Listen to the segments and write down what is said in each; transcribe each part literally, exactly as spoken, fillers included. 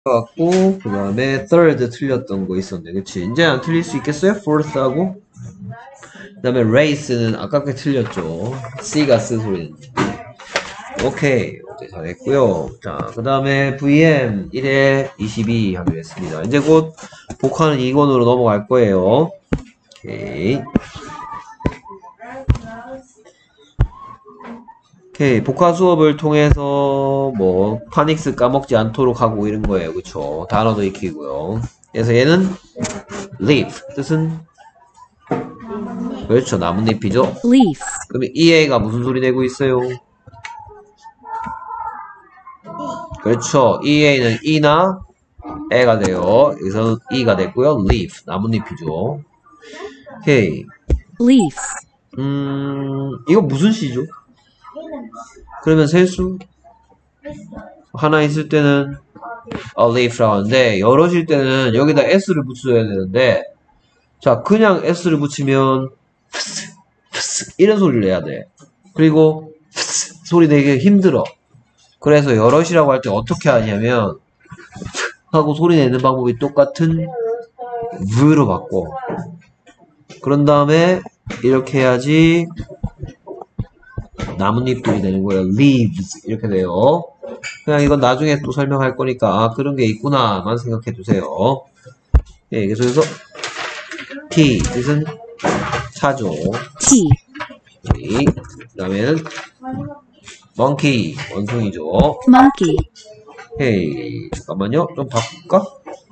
같고, 그 다음에 third 틀렸던 거 있었네. 그치? 이제 안 틀릴 수 있겠어요? fourth하고. 그 다음에 race는 아깝게 틀렸죠. C가 쓰 소리는. 오케이. 어제 잘했고요. 자, 그 다음에 브이엠 일에 이십이 하기로 했습니다. 이제 곧 복화는 이 권으로 넘어갈 거예요. 오케이. 오케이. 복화 수업을 통해서 뭐 파닉스 까먹지 않도록 하고 이런 거예요. 그쵸? 단어도 익히고요. 그래서 얘는 leaf. 뜻은? 그렇죠. 나뭇잎이죠. leaf, 그럼 이 애가 무슨 소리 내고 있어요? 그렇죠. 이 애는 이나 애가 돼요. 여기서 이가 됐고요. leaf. 나뭇잎이죠. 오케이. leaf, 음, 이거 무슨 시죠? 그러면 세수? 하나 있을 때는 a leaf라고 하는데, 여럿일 때는 여기다 s를 붙여줘야 되는데, 자, 그냥 s를 붙이면 프스, 프스, 이런 소리를 내야 돼. 그리고 프스, 소리 내기 힘들어. 그래서 여럿이라고 할 때 어떻게 하냐면 하고 소리 내는 방법이 똑같은 v로 바꿔. 그런 다음에 이렇게 해야지 나뭇잎들이 되는 거예요. leaves 이렇게 돼요. 그냥 이건 나중에 또 설명할 거니까 아, 그런 게 있구나만 생각해 두세요. 예, 그래서 T 뜻은 차죠. T, 그 다음에는 monkey 원숭이죠. monkey, 헤이 잠깐만요. 좀 바꿀까?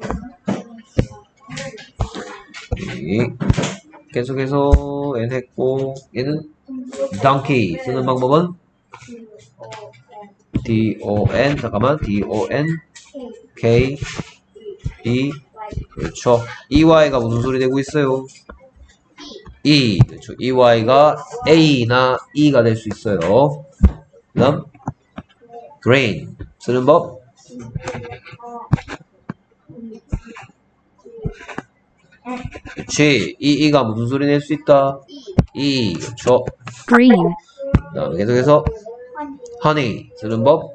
오케이. 계속해서 N 했고 얘는 donkey 쓰는 방법은 D-O-N 잠깐만 D-O-N K E 그렇죠. E-Y가 무슨 소리 내고 있어요? E 그렇죠. E-Y가 A나 E가 될 수 있어요. 그 다음 green 쓰는 법 그렇지. E, E가 무슨 소리 낼 수 있다? E 그렇죠. green, 그 다음 계속해서 honey 쓰는 법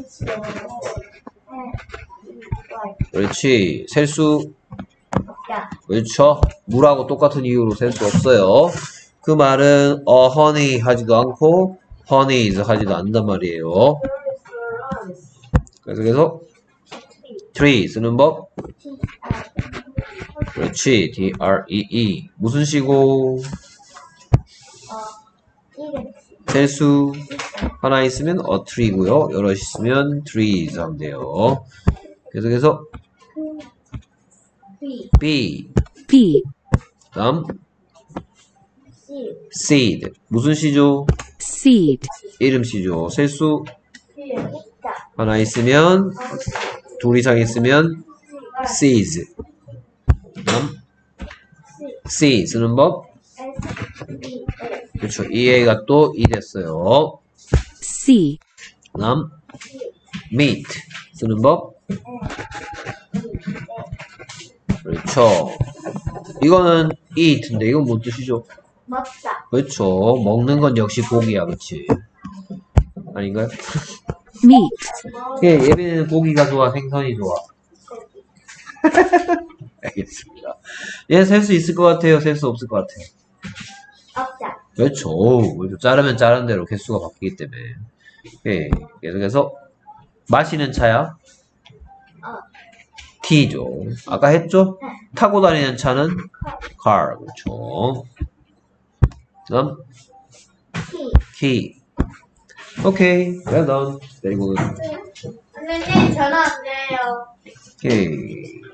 그렇지. 셀 수 그렇죠. 물하고 똑같은 이유로 셀 수 없어요. 그 말은 어 honey 하지도 않고 honeys 하지도 않는단 말이에요. 계속해서 tree 쓰는 법 그렇지. D-R-E-E 무슨 시고 셀 수 하나 있으면 a tree고요. 여럿 있으면 trees 하면 돼요. 계속해서 B B, 다음 seed 무슨 시죠? seed, 이름 시죠. 셀 수 하나 있으면 둘 이상 있으면 seeds 다음 C 쓰는 법 그렇죠. 이해가 또 이 됐어요. C, 다음 meat 쓰는 법 그렇죠. 이거는 eat인데 이건 뭔 뜻이죠? 먹다. 그렇죠. 먹는 건 역시 고기야. 그렇지? 아닌가요? meat, 예, 예배는 고기가 좋아 생선이 좋아? 알겠습니다. 얘 셀 수 있을 것 같아요? 셀 수 없을 것 같아요? 없다. 그렇죠. 오, 자르면 자른 대로 개수가 바뀌기 때문에. 예, 계속해서 마시는 차야? 어. T죠. 아까 했죠? 타고 다니는 차는 car. 그렇죠. 다음 키. key. 오케이. well done. very good. 선생님 전화 안 돼요. 오케이.